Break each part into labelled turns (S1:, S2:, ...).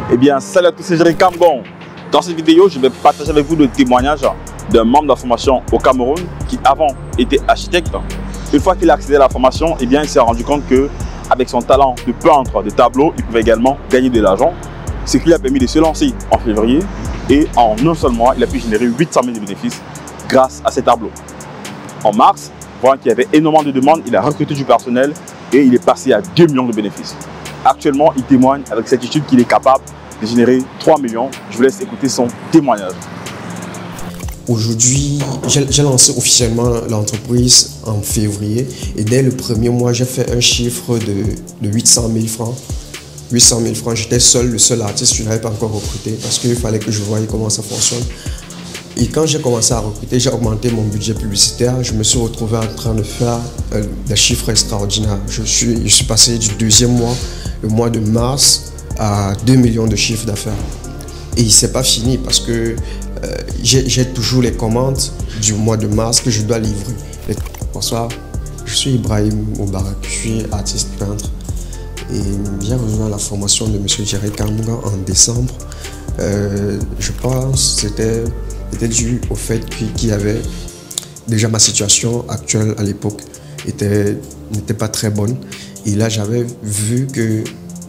S1: Eh bien, salut à tous, c'est Jerry Kamgon. Dans cette vidéo, je vais partager avec vous le témoignage d'un membre de la formation au Cameroun qui avant était architecte. Une fois qu'il a accédé à la formation, eh bien, il s'est rendu compte que avec son talent de peintre de tableaux, il pouvait également gagner de l'argent. Ce qui lui a permis de se lancer en février et en un seul mois, il a pu générer 800 000 de bénéfices grâce à ces tableaux. En mars, voyant qu'il y avait énormément de demandes, il a recruté du personnel et il est passé à 2 millions de bénéfices. Actuellement, il témoigne avec certitude qu'il est capable de générer 3 millions. Je vous laisse écouter son témoignage.
S2: Aujourd'hui, j'ai lancé officiellement l'entreprise en février et dès le premier mois, j'ai fait un chiffre de 800 000 francs. 800 000 francs, j'étais le seul artiste, je n'avais pas encore recruté parce qu'il fallait que je voie comment ça fonctionne. Et quand j'ai commencé à recruter, j'ai augmenté mon budget publicitaire. Je me suis retrouvé en train de faire des chiffres extraordinaires. Je suis passé du deuxième mois, le mois de mars, à 2 millions de chiffres d'affaires. Et il s'est pas fini parce que j'ai toujours les commandes du mois de mars que je dois livrer. Bonsoir, je suis Ibrahim Moubarak, je suis artiste peintre et j'ai rejoint la formation de M. Jerry Kamgon en décembre. Je pense que c'était dû au fait qu'il y avait déjà ma situation actuelle à l'époque n'était pas très bonne. Et là, j'avais vu que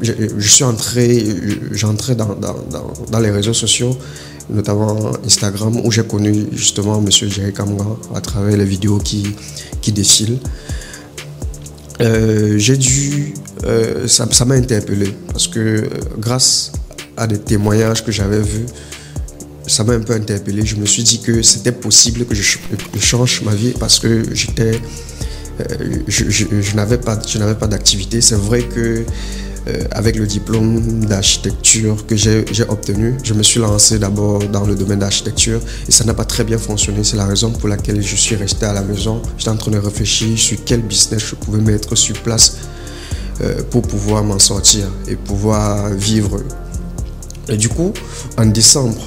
S2: j'entrais dans les réseaux sociaux, notamment Instagram, où j'ai connu justement M. Jerry Kamgon à travers les vidéos qui défilent. Ça m'a interpellé parce que grâce à des témoignages que j'avais vus, ça m'a un peu interpellé. Je me suis dit que c'était possible que je change ma vie parce que je n'avais pas d'activité. C'est vrai que avec le diplôme d'architecture que j'ai obtenu, je me suis lancé d'abord dans le domaine d'architecture et ça n'a pas très bien fonctionné. C'est la raison pour laquelle je suis resté à la maison. J'étais en train de réfléchir sur quel business je pouvais mettre sur place pour pouvoir m'en sortir et pouvoir vivre. Et du coup, en décembre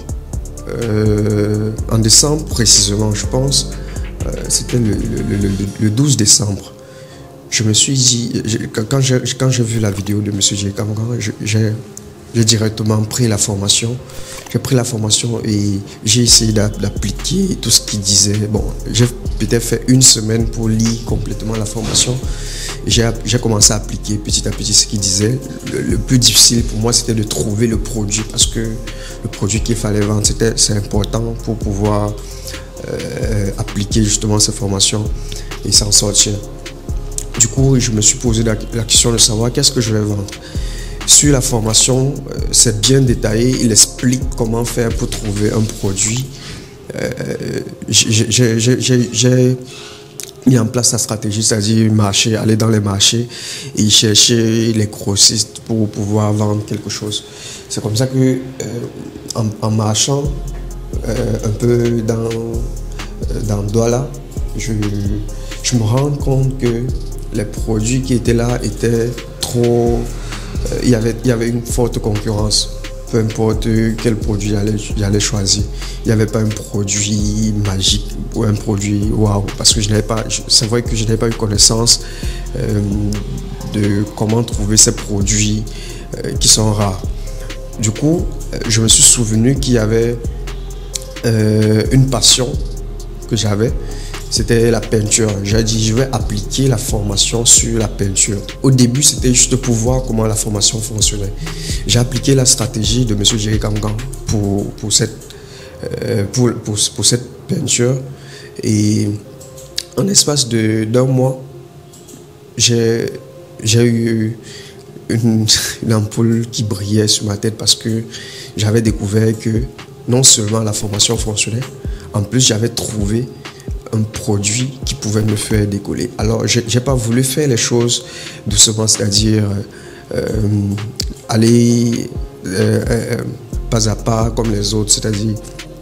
S2: précisément, je pense, c'était le 12 décembre. Je me suis dit, quand j'ai vu la vidéo de M. Jerry Kamgon, j'ai directement pris la formation. J'ai pris la formation et j'ai essayé d'appliquer tout ce qu'il disait. Bon, j'ai peut-être fait une semaine pour lire complètement la formation. J'ai commencé à appliquer petit à petit ce qu'il disait. Le plus difficile pour moi, c'était de trouver le produit parce que le produit qu'il fallait vendre, c'est important pour pouvoir appliquer justement ces formations et s'en sortir. Du coup, je me suis posé la question de savoir qu'est-ce que je vais vendre. Sur la formation, c'est bien détaillé. Il explique comment faire pour trouver un produit. J'ai mis en place la stratégie, c'est-à-dire aller dans les marchés et chercher les grossistes pour pouvoir vendre quelque chose. C'est comme ça que, en marchant un peu dans Douala, je me rends compte que les produits qui étaient là étaient trop... Il y avait une forte concurrence. Peu importe quel produit j'allais choisir. Il n'y avait pas un produit magique ou un produit waouh. Parce que c'est vrai que je n'avais pas eu connaissance de comment trouver ces produits qui sont rares. Du coup, je me suis souvenu qu'il y avait une passion que j'avais. C'était la peinture. J'ai dit, je vais appliquer la formation sur la peinture. Au début, c'était juste pour voir comment la formation fonctionnait. J'ai appliqué la stratégie de M. Jerry Kamgon pour cette peinture. Et en l'espace d'un mois, j'ai eu une ampoule qui brillait sur ma tête parce que j'avais découvert que non seulement la formation fonctionnait, en plus j'avais trouvé un produit qui pouvait me faire décoller. Alors, j'ai pas voulu faire les choses doucement, c'est-à-dire aller pas à pas comme les autres, c'est-à-dire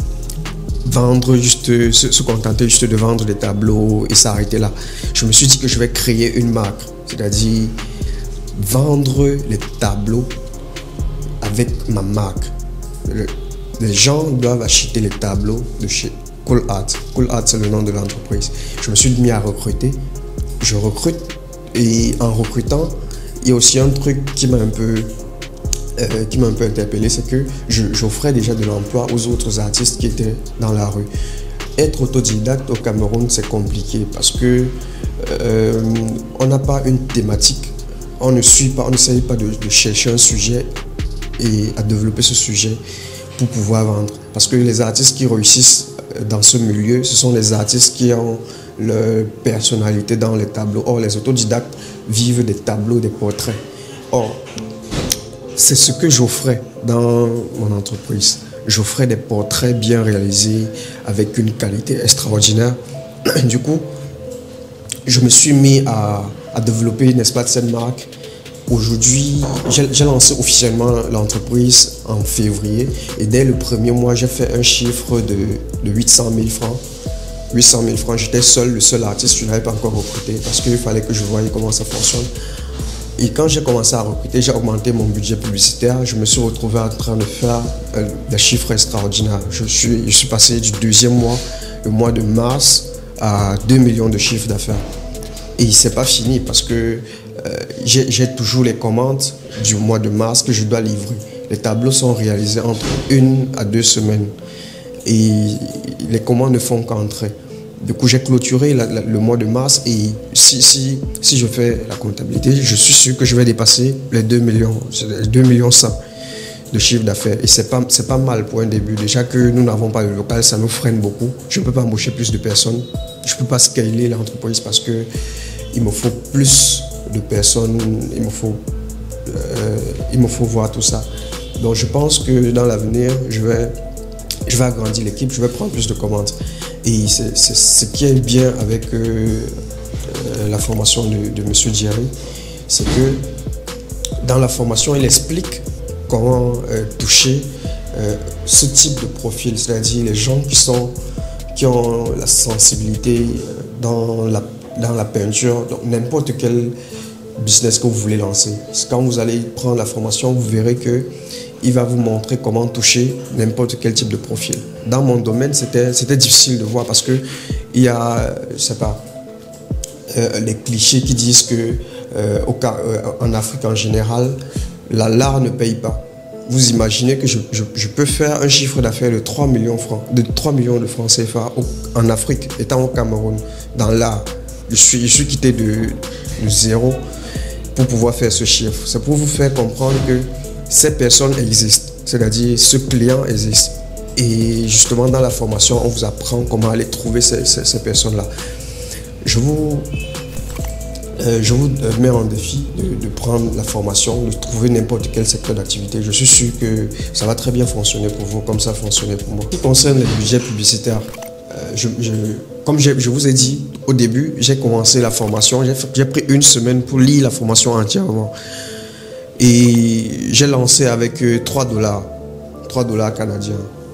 S2: se contenter juste de vendre des tableaux et s'arrêter là. Je me suis dit que je vais créer une marque, c'est-à-dire vendre les tableaux avec ma marque. Les gens doivent acheter les tableaux de chez Cool Art. Cool Art, c'est le nom de l'entreprise. Je me suis mis à recruter. Je recrute et en recrutant, il y a aussi un truc qui m'a un peu qui m'a un peu interpellé, c'est que j'offrais déjà de l'emploi aux autres artistes qui étaient dans la rue. Être autodidacte au Cameroun, c'est compliqué parce que on n'a pas une thématique, on n'essaye pas de chercher un sujet et à développer ce sujet pour pouvoir vendre. Parce que les artistes qui réussissent dans ce milieu, ce sont les artistes qui ont leur personnalité dans les tableaux. Or, les autodidactes vivent des tableaux, des portraits. Or, c'est ce que j'offrais dans mon entreprise. J'offrais des portraits bien réalisés avec une qualité extraordinaire. Du coup, je me suis mis à développer, n'est-ce pas, cette marque. Aujourd'hui, j'ai lancé officiellement l'entreprise en février et dès le premier mois, j'ai fait un chiffre de 800 000 francs. 800 000 francs, j'étais le seul artiste, je n'avais pas encore recruté parce qu'il fallait que je voie comment ça fonctionne. Et quand j'ai commencé à recruter, j'ai augmenté mon budget publicitaire. Je me suis retrouvé en train de faire des chiffres extraordinaires. Je suis passé du deuxième mois, le mois de mars, à 2 millions de chiffres d'affaires. Et c'est pas fini parce que j'ai toujours les commandes du mois de mars que je dois livrer. Les tableaux sont réalisés entre 1 à 2 semaines. Et les commandes ne font qu'entrer. Du coup, j'ai clôturé le mois de mars et si je fais la comptabilité, je suis sûr que je vais dépasser les 2 millions, 2 millions 100 de chiffre d'affaires. Et c'est pas mal pour un début. Déjà que nous n'avons pas le local, ça nous freine beaucoup. Je ne peux pas embaucher plus de personnes. Je ne peux pas scaler l'entreprise parce que il me faut plus de personnes. Il me faut voir tout ça. Donc, je pense que dans l'avenir, je vais agrandir l'équipe, je vais prendre plus de commandes. Et c'est ce qui est bien avec la formation de M. Jerry, c'est que dans la formation, il explique comment toucher ce type de profil, c'est-à-dire les gens qui ont la sensibilité dans la peinture, donc n'importe quel business que vous voulez lancer. Quand vous allez prendre la formation, vous verrez que il va vous montrer comment toucher n'importe quel type de profil. Dans mon domaine, c'était difficile de voir parce que il y a, je sais pas, les clichés qui disent que en Afrique en général, l'art ne paye pas. Vous imaginez que je peux faire un chiffre d'affaires de 3 millions de francs CFA en Afrique, étant au Cameroun, dans l'art. Je suis quitté de zéro pour pouvoir faire ce chiffre. C'est pour vous faire comprendre que ces personnes existent, c'est-à-dire ce client existe. Et justement, dans la formation, on vous apprend comment aller trouver ces personnes-là. Je vous mets en défi de prendre la formation, de trouver n'importe quel secteur d'activité. Je suis sûr que ça va très bien fonctionner pour vous, comme ça a fonctionné pour moi. En ce qui concerne les budgets publicitaires, comme je vous ai dit au début, j'ai commencé la formation, j'ai pris 1 semaine pour lire la formation entièrement. Et j'ai lancé avec 3 $ canadiens.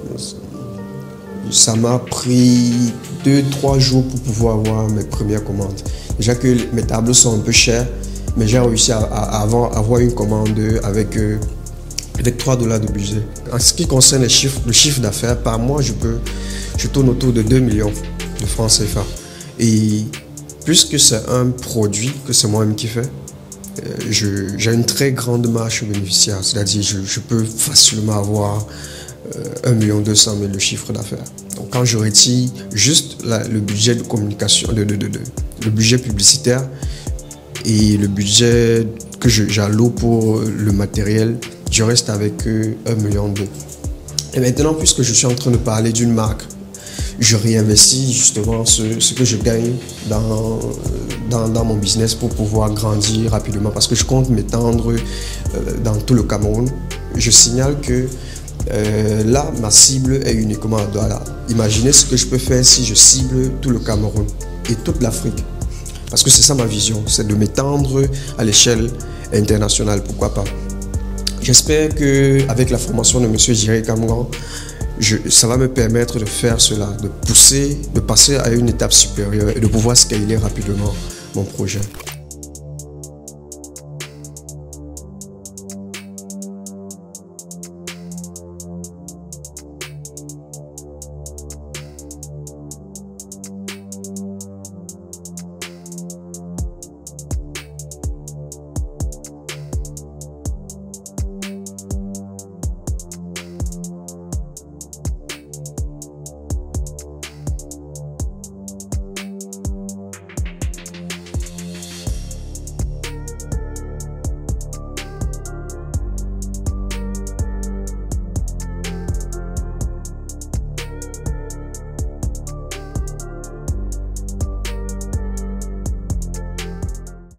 S2: Ça m'a pris 2-3 jours pour pouvoir avoir mes premières commandes. Déjà que mes tableaux sont un peu chers, mais j'ai réussi à avoir une commande avec 3 $ de budget. En ce qui concerne le chiffre d'affaires, par mois, je tourne autour de 2 millions de francs CFA. Et puisque c'est un produit que c'est moi-même qui fais, j'ai une très grande marge bénéficiaire, c'est-à-dire je peux facilement avoir 1 200 000 de chiffre d'affaires. Donc quand je retire juste le budget de communication, le budget publicitaire et le budget que j'alloue pour le matériel, je reste avec 1,2 million. Et maintenant, puisque je suis en train de parler d'une marque, je réinvestis justement ce que je gagne dans mon business pour pouvoir grandir rapidement parce que je compte m'étendre dans tout le Cameroun. Je signale que là, ma cible est uniquement à Douala. Imaginez ce que je peux faire si je cible tout le Cameroun et toute l'Afrique. Parce que c'est ça ma vision, c'est de m'étendre à l'échelle internationale, pourquoi pas. J'espère qu'avec la formation de M. Jerry Kamgan, ça va me permettre de faire cela, de passer à une étape supérieure et de pouvoir scaler rapidement mon projet.